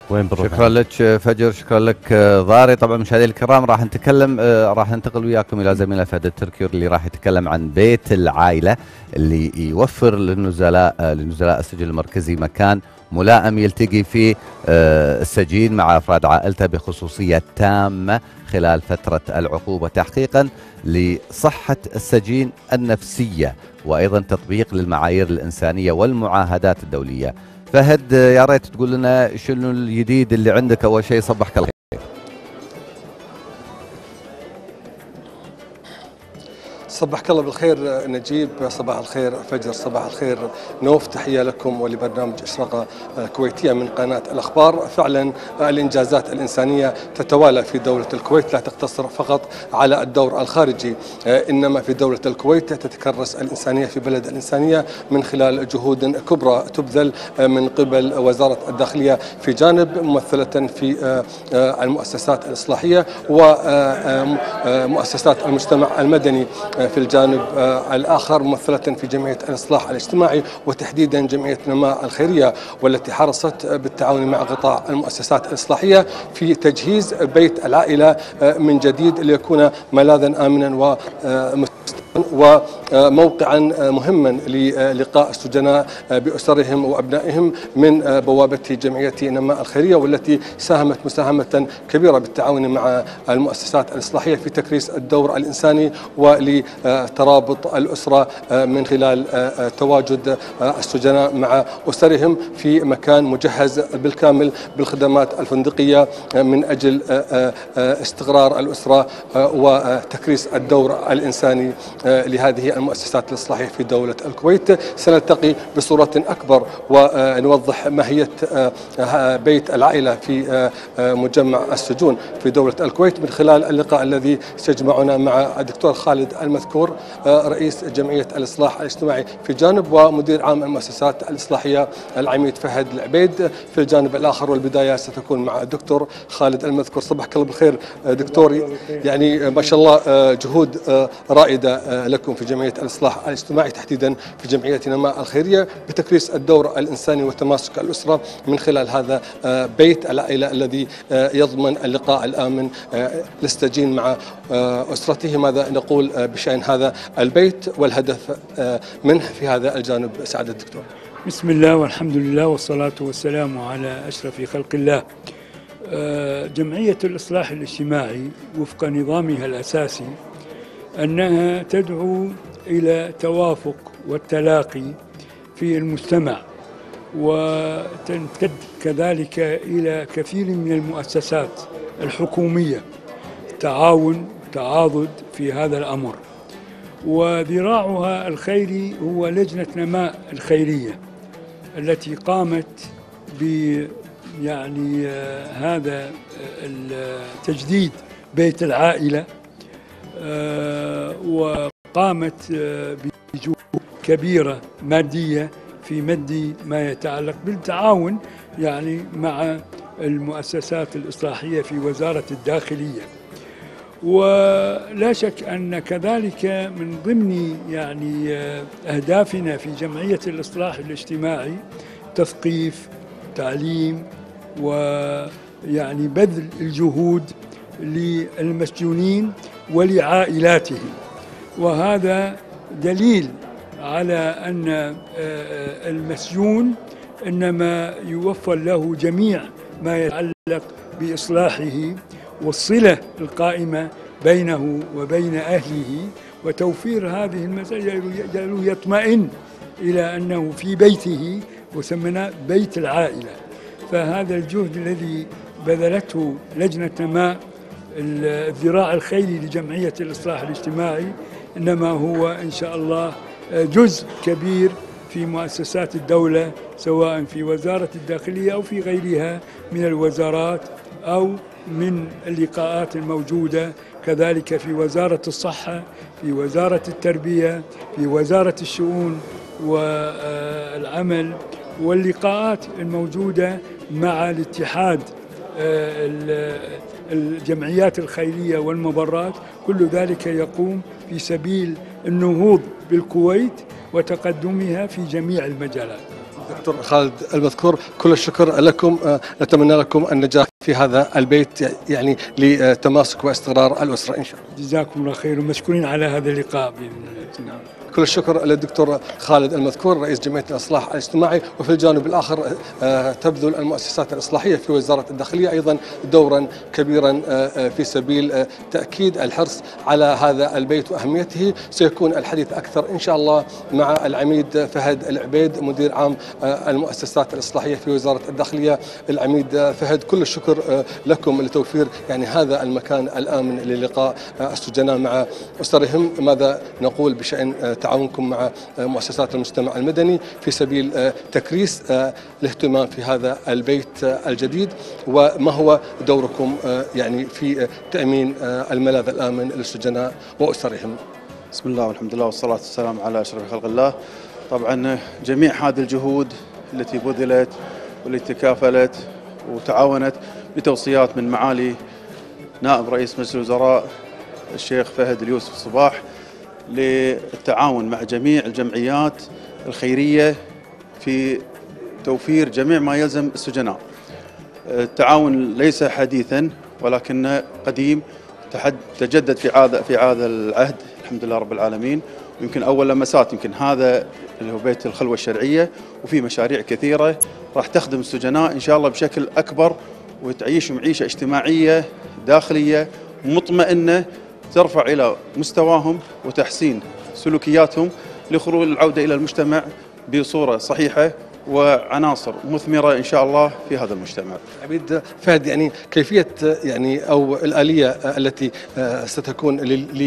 وين بنروح؟ شكرا لك فجر، شكرا لك ضاري. طبعا مشاهدينا الكرام راح نتكلم، راح ننتقل وياكم الى زميلنا فهد التركي اللي راح يتكلم عن بيت العائله اللي يوفر للنزلاء السجل المركزي مكان ملائم يلتقي فيه السجين مع افراد عائلته بخصوصيه تامه خلال فتره العقوبه، تحقيقا لصحه السجين النفسيه وايضا تطبيق للمعايير الانسانيه والمعاهدات الدوليه. فهد يا ريت تقول لنا شنو الجديد اللي عندك. اول شيء صبحك الله. صبحك الله بالخير نجيب، صباح الخير فجر، صباح الخير نوف، تحية لكم ولبرنامج إشراقة كويتية من قناة الأخبار. فعلا الإنجازات الإنسانية تتوالى في دولة الكويت، لا تقتصر فقط على الدور الخارجي، إنما في دولة الكويت تتكرس الإنسانية في بلد الإنسانية من خلال جهود كبرى تبذل من قبل وزارة الداخلية في جانب، ممثلة في المؤسسات الإصلاحية ومؤسسات المجتمع المدني في الجانب الآخر، ممثلة في جمعية الإصلاح الاجتماعي وتحديدا جمعية نماء الخيرية، والتي حرصت بالتعاون مع قطاع المؤسسات الإصلاحية في تجهيز بيت العائلة من جديد ليكون ملاذا آمنا وموقعا مهما للقاء السجناء بأسرهم وأبنائهم من بوابة جمعية نماء الخيرية، والتي ساهمت مساهمة كبيرة بالتعاون مع المؤسسات الإصلاحية في تكريس الدور الإنساني ولترابط الأسرة من خلال تواجد السجناء مع أسرهم في مكان مجهز بالكامل بالخدمات الفندقية من أجل استقرار الأسرة وتكريس الدور الإنساني لهذه المؤسسات الإصلاحية في دولة الكويت. سنلتقي بصورة أكبر ونوضح ماهية بيت العائلة في مجمع السجون في دولة الكويت من خلال اللقاء الذي سيجمعنا مع الدكتور خالد المذكور، رئيس جمعية الإصلاح الاجتماعي في جانب، ومدير عام المؤسسات الإصلاحية العميد فهد العبيد في الجانب الآخر. والبداية ستكون مع الدكتور خالد المذكور. صبحك الله بالخير دكتور، يعني ما شاء الله جهود رائدة لكم في جمعية الإصلاح الاجتماعي، تحديدا في جمعية نماء الخيرية، بتكريس الدور الإنساني وتماسك الأسرة من خلال هذا بيت العائلة الذي يضمن اللقاء الآمن للسجين مع أسرته. ماذا نقول بشأن هذا البيت والهدف منه في هذا الجانب سعادة الدكتور؟ بسم الله والحمد لله والصلاة والسلام على أشرف خلق الله. جمعية الإصلاح الاجتماعي وفق نظامها الأساسي أنها تدعو إلى توافق والتلاقي في المجتمع، وتمتد كذلك إلى كثير من المؤسسات الحكومية تعاضد في هذا الأمر. وذراعها الخيري هو لجنة نماء الخيرية التي قامت يعني هذا التجديد بيت العائلة، وقامت بجهود كبيرة مادية في مد ما يتعلق بالتعاون يعني مع المؤسسات الإصلاحية في وزارة الداخلية. ولا شك أن كذلك من ضمن يعني أهدافنا في جمعية الإصلاح الاجتماعي تثقيف، تعليم، ويعني بذل الجهود للمسجونين ولعائلاتهم. وهذا دليل على أن المسجون إنما يوفر له جميع ما يتعلق بإصلاحه والصلة القائمة بينه وبين أهله وتوفير هذه المسألة، يطمئن إلى أنه في بيته وسميناه بيت العائلة. فهذا الجهد الذي بذلته لجنة نماء الذراع الخيري لجمعية الإصلاح الاجتماعي إنما هو إن شاء الله جزء كبير في مؤسسات الدولة، سواء في وزارة الداخلية أو في غيرها من الوزارات أو من اللقاءات الموجودة، كذلك في وزارة الصحة، في وزارة التربية، في وزارة الشؤون والعمل، واللقاءات الموجودة مع الاتحاد الجمعيات الخيرية والمبرات. كل ذلك يقوم في سبيل النهوض بالكويت وتقدمها في جميع المجالات. دكتور خالد المذكور، كل الشكر لكم، نتمنى لكم النجاح في هذا البيت يعني لتماسك واستقرار الأسرة إن شاء الله. جزاكم الله خير ومشكورين على هذا اللقاء بإذن الله. كل الشكر للدكتور خالد المذكور رئيس جمعية الإصلاح الاجتماعي. وفي الجانب الآخر تبذل المؤسسات الإصلاحية في وزارة الداخلية أيضا دورا كبيرا في سبيل تأكيد الحرص على هذا البيت وأهميته. سيكون الحديث أكثر إن شاء الله مع العميد فهد العبيد مدير عام المؤسسات الإصلاحية في وزارة الداخلية. العميد فهد، كل الشكر لكم لتوفير يعني هذا المكان الآمن للقاء السجناء مع أسرهم. ماذا نقول بشأن تعاونكم مع مؤسسات المجتمع المدني في سبيل تكريس الاهتمام في هذا البيت الجديد، وما هو دوركم يعني في تأمين الملاذ الآمن للسجناء وأسرهم؟ بسم الله والحمد لله والصلاة والسلام على أشرف خلق الله. طبعا جميع هذه الجهود التي بذلت والتي تكافلت وتعاونت بتوصيات من معالي نائب رئيس مجلس الوزراء الشيخ فهد اليوسف الصباح للتعاون مع جميع الجمعيات الخيرية في توفير جميع ما يلزم السجناء. التعاون ليس حديثا ولكن قديم، تجدد في هذا العهد الحمد لله رب العالمين. يمكن أول لمسات يمكن هذا اللي هو بيت الخلوة الشرعية، وفي مشاريع كثيرة راح تخدم السجناء إن شاء الله بشكل أكبر، وتعيشهم عيشة اجتماعية داخلية مطمئنة ترفع إلى مستواهم وتحسين سلوكياتهم لخروج العودة إلى المجتمع بصورة صحيحة وعناصر مثمرة إن شاء الله في هذا المجتمع. عبيد فهد، يعني كيفية يعني أو الآلية التي ستكون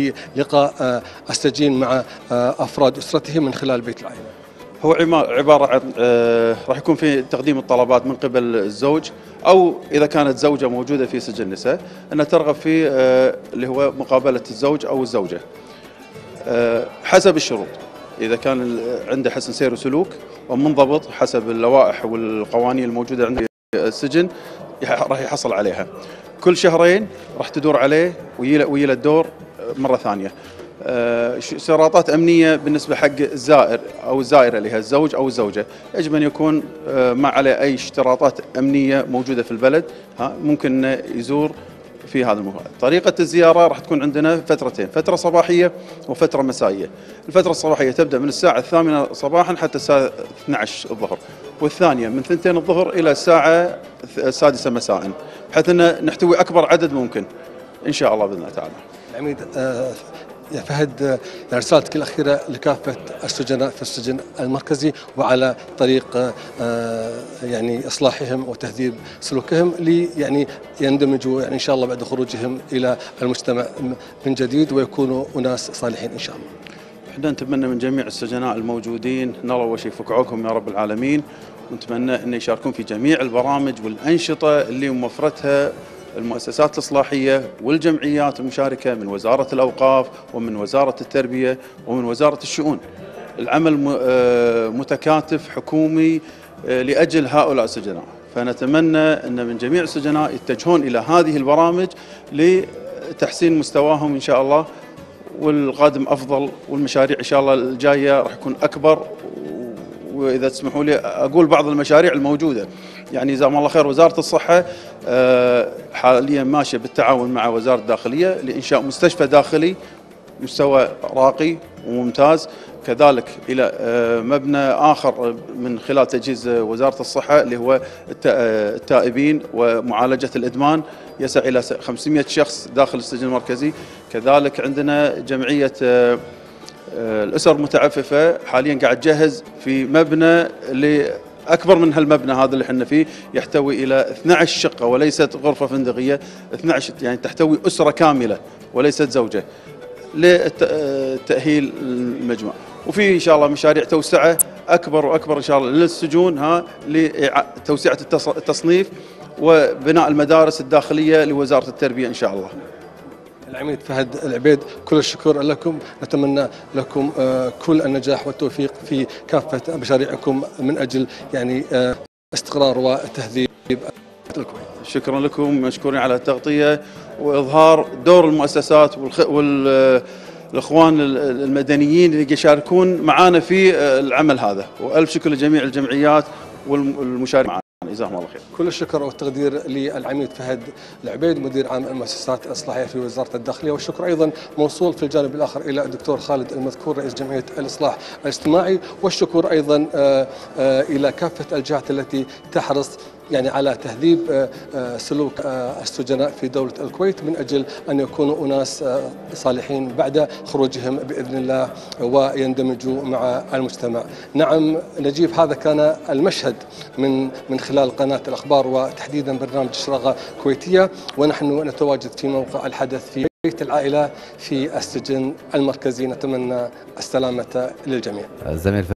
للقاء السجين مع أفراد أسرته من خلال بيت العائلة؟ هو عبارة عن راح يكون في تقديم الطلبات من قبل الزوج، أو إذا كانت زوجة موجودة في سجن النساء أنها ترغب في اللي هو مقابلة الزوج أو الزوجة حسب الشروط. إذا كان عنده حسن سير وسلوك ومنضبط حسب اللوائح والقوانين الموجودة عند السجن راح يحصل عليها. كل شهرين راح تدور عليه ويلا الدور مرة ثانية. اشتراطات أمنية بالنسبة حق الزائر أو الزائرة اللي هي الزوج أو الزوجة، يجب أن يكون ما عليه أي اشتراطات أمنية موجودة في البلد ممكن يزور في هذا المكان. طريقة الزيارة راح تكون عندنا فترتين، فترة صباحية وفترة مسائية. الفترة الصباحية تبدأ من الساعة 8 صباحا حتى الساعة 12 الظهر، والثانية من 2 الظهر إلى الساعة 6 مساء، بحيث أن نحتوي أكبر عدد ممكن إن شاء الله بإذن الله تعالى. العميد يا فهد، رسالتك الأخيرة لكافة السجناء في السجن المركزي وعلى طريق يعني إصلاحهم وتهذيب سلوكهم يعني يندمجوا يعني إن شاء الله بعد خروجهم إلى المجتمع من جديد ويكونوا أناس صالحين إن شاء الله. احنا نتمنى من جميع السجناء الموجودين ان الله أول شيء يفك عقهم يا رب العالمين، ونتمنى ان يشاركون في جميع البرامج والأنشطة اللي موفرتها المؤسسات الإصلاحية والجمعيات المشاركة من وزارة الأوقاف ومن وزارة التربية ومن وزارة الشؤون. العمل متكاتف حكومي لأجل هؤلاء السجناء، فنتمنى أن من جميع السجناء يتجهون إلى هذه البرامج لتحسين مستواهم إن شاء الله، والقادم أفضل، والمشاريع إن شاء الله الجاية راح يكون أكبر. وإذا تسمحوا لي أقول بعض المشاريع الموجودة، يعني جزاهم الله خير وزارة الصحة حاليا ماشية بالتعاون مع وزارة الداخلية لإنشاء مستشفى داخلي مستوى راقي وممتاز، كذلك إلى مبنى آخر من خلال تجهيز وزارة الصحة اللي هو التائبين ومعالجة الإدمان، يسع إلى 500 شخص داخل السجن المركزي. كذلك عندنا جمعية الأسر المتعففة حاليا قاعد تجهز في مبنى اللي أكبر من هالمبنى هذا اللي احنا فيه، يحتوي إلى 12 شقة وليست غرفة فندقية، 12 يعني تحتوي أسرة كاملة وليست زوجة لتأهيل المجمع. وفي إن شاء الله مشاريع توسعة أكبر وأكبر إن شاء الله للسجون لتوسعة التصنيف وبناء المدارس الداخلية لوزارة التربية إن شاء الله. العميد فهد العبيد، كل الشكر لكم، نتمنى لكم كل النجاح والتوفيق في كافة مشاريعكم من أجل يعني استقرار وتهذيب الكويت. شكرا لكم، مشكورين على التغطية وإظهار دور المؤسسات الإخوان المدنيين اللي يشاركون معنا في العمل هذا. وألف شكر لجميع الجمعيات والمشاركين معنا، جزاهم الله خير. كل الشكر والتقدير للعميد فهد العبيد مدير عام المؤسسات الإصلاحية في وزارة الداخلية، والشكر أيضا موصول في الجانب الآخر إلى الدكتور خالد المذكور رئيس جمعية الإصلاح الاجتماعي، والشكر أيضا إلى كافة الجهات التي تحرص يعني على تهذيب سلوك السجناء في دولة الكويت من أجل أن يكونوا أناس صالحين بعد خروجهم بإذن الله ويندمجوا مع المجتمع. نعم نجيب، هذا كان المشهد من خلال قناة الأخبار وتحديدا برنامج شراغة كويتية، ونحن نتواجد في موقع الحدث في بيت العائلة في السجن المركزي. نتمنى السلامة للجميع.